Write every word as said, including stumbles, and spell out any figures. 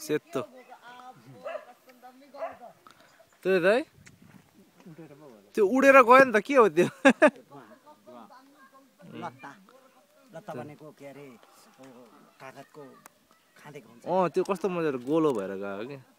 सेतो त्यो त है त्यो उडेर गयो नि त के हो त्यो लत्ता लत्ता भनेको के अरे कागजको खाँदेको हुन्छ अँ त्यो कस्तो मजाले गोलो भएर गयो कि